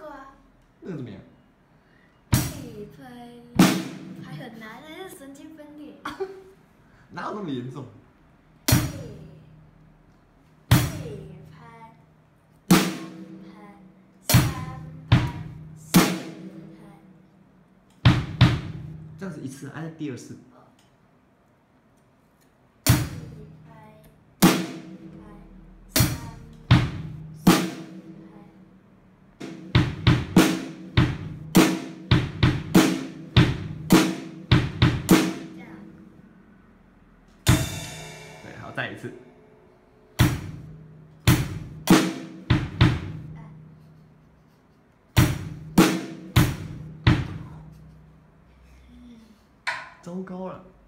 过啊。 那个怎么样？ 地拍还很难，那是神经分裂。 哪有那么严重？ 地拍，2拍、3拍、4拍。 这样子一次，按第二次。 1拍、2拍、3拍、4拍。这样。 对，好，再一次。糟糕了。